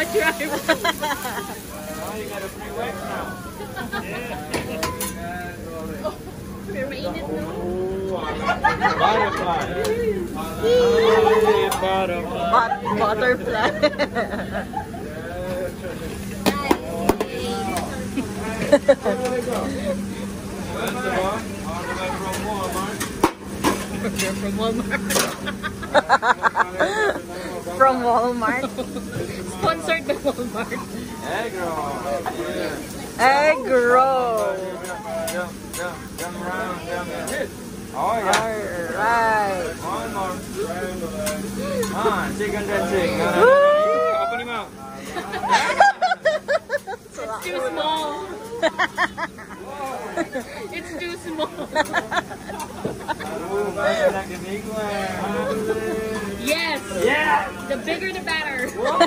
much rice. Oh, you got a free wax now. Pero mainit no? Butterfly. Butterfly. From Walmart. From Walmart. Sponsored by Walmart. Egg roll. Yeah. Egg roll. Jump around, hit. Oh yeah. Alright. One more. Chicken dancing. Open him out. It's too small. It's too small. Yes. Yeah. The bigger the better.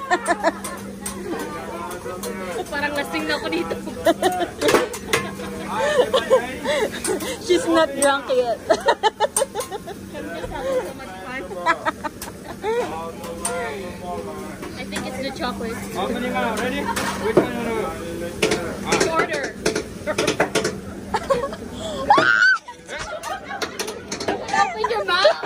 Parang lasing na ako dito. She's not drunk yet. I'm just having so much fun. I think it's the chocolate. Open him out. Ready? Which one you do? Which order? Open your mouth.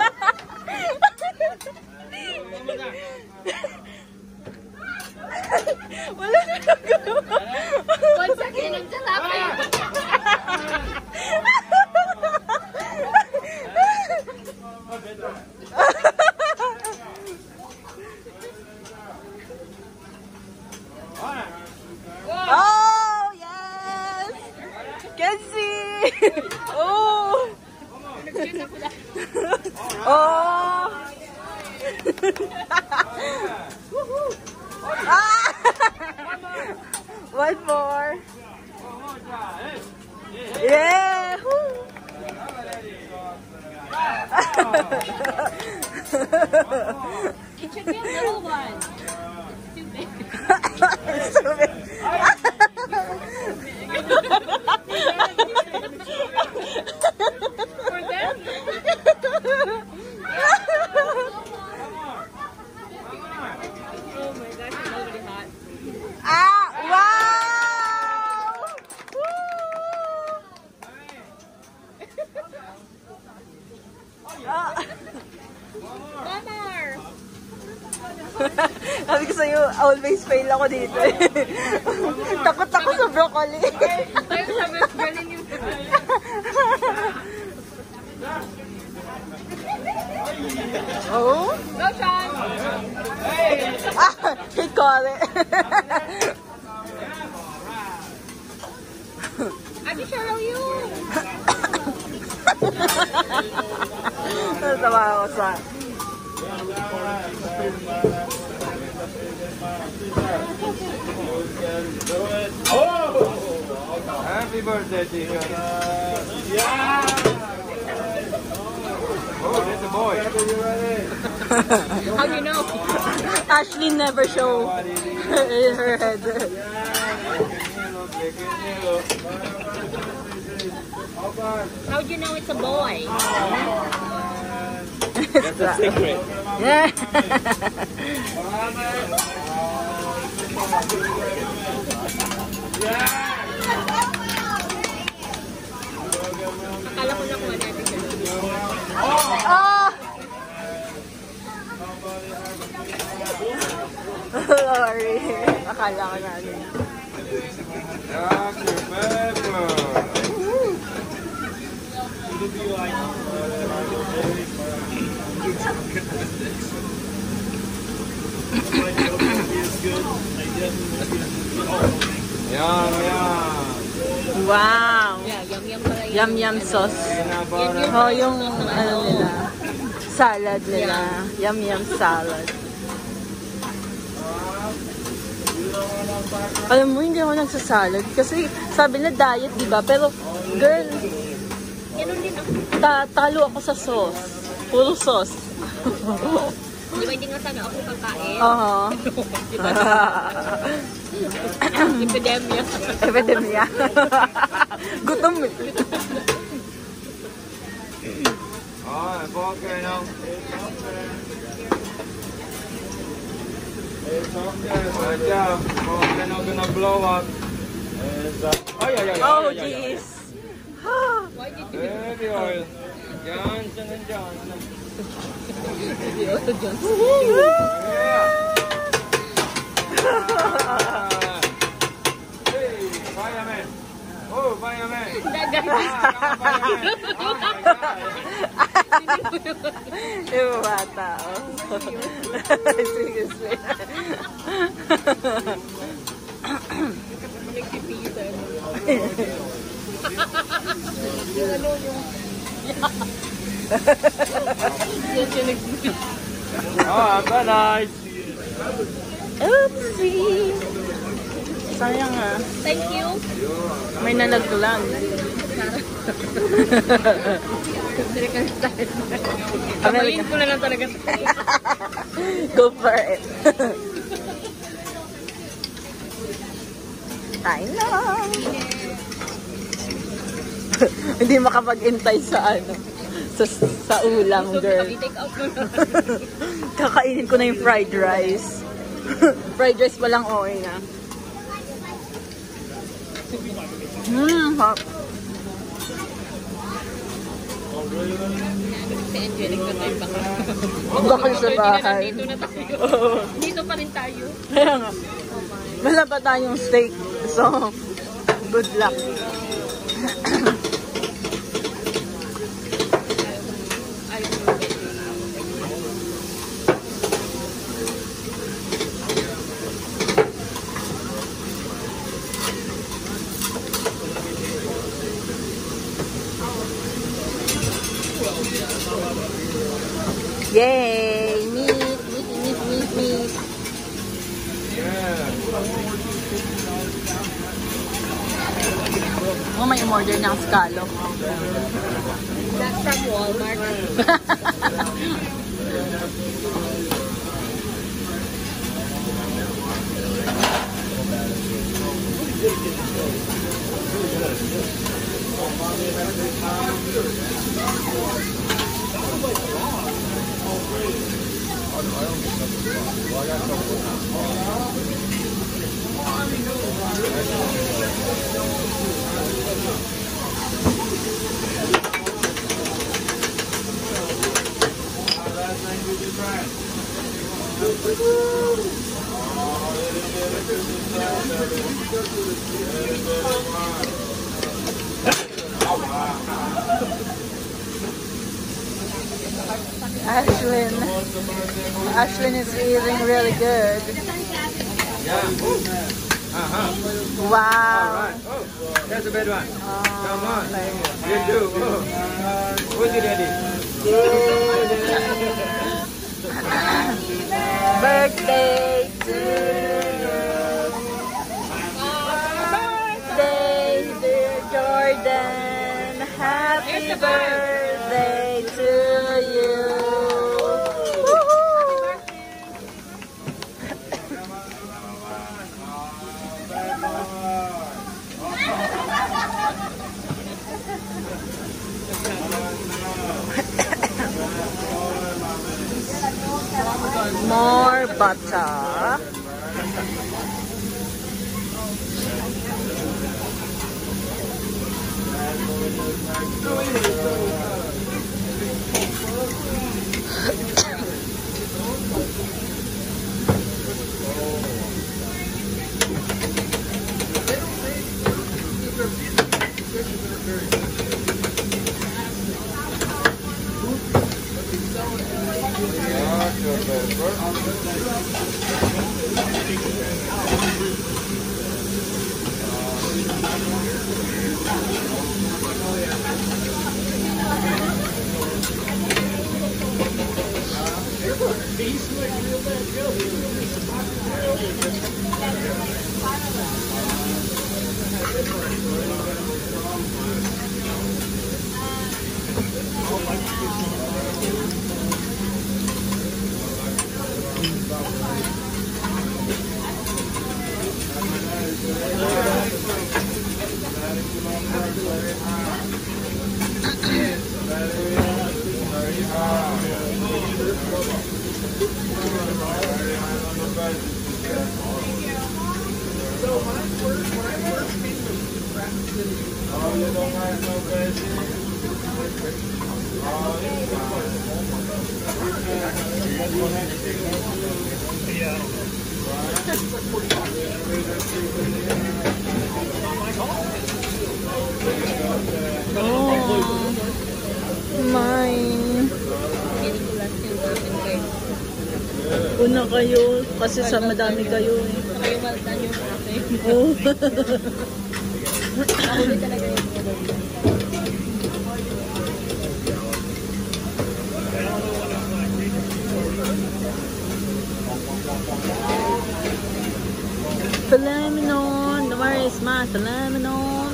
Wala na nagawa. 1 second, I'm still laughing. Oh, yes! Can see! Oh! Oh! Ah! One more. Yeah! It should be a little one. It's too big. It's too big. For them? Oh my gosh, it's already hot. Ah! Wow! Ah. One more. Sabi ko sa'yo, always fail ako dito. Takot ako sa broccoli. Tayo sabi, galing yung Oh? Go, Sean! Ah, he caught it. Ate Sheryl, you! Natawa ako sa... Happy birthday, chicken. Yeah. Oh, there's a boy. How do you know? Ashley never show her head. How do you know it's a boy? That's a secret. Yeah. Akala ko nakuha natin siya. Oh! Sorry. Akala ko na ano. Dr. Pepper. Yum, yum. Wow! Yeah, yum-yum pala yun. Yum-yum sauce. Peanut Oh, butter. yung ano nila. Salad nila. Yum-yum salad. Alam mo, hindi ako nagsasalad. Kasi sabi na diet, di ba? Pero, girl, Ganun din ako. talo ako sa sauce. Puro sauce. Di ba hindi nga sana ako kakain? Oo. Epidemia. Epidemia. Gutom eh. Oh, okay now. Good job. Oh, they're not gonna blow up. Oh, yeah. Oh, jeez. Baby oil. Johnson and Johnson. Hey, fireman. Oh, fireman. Yung bata, oh. Seriously. Oh, nice. Oopsie. Sayang ah. Thank you. May nalaglag. Kamayin ko na lang talaga. Go for it. Kain lang. Hindi makapag-intay sa ano. Sa ulam, girl. Take out mo na. Kakainin ko na yung fried rice. Fried rice pa lang okay na. Hot. Si Angelic na tayo baka. Baka sa bahay. Dito na tayo. Dito pa rin tayo. Kaya nga. Wala pa tayong steak. So, good luck. Yay! Meat! Oh, may umorder ng scallop. That's from Walmart. Ashlyn is eating really good. Wow. Alright. Oh, that's a bad one. Come on. You too. Oh. Who's it ready? Birthday to you. Birthday, dear Jordan. Happy birthday to you. More butter. Oh, you don't like no veggies? Oh, mine. Una kayo, kasi sa madami kayo eh. Kayo maltan yung akin. Oh. Ako din talaga yung Phenomenon, where is my phenomenon?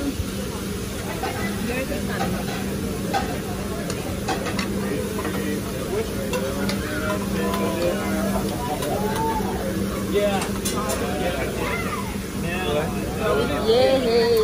Yeah. Yay!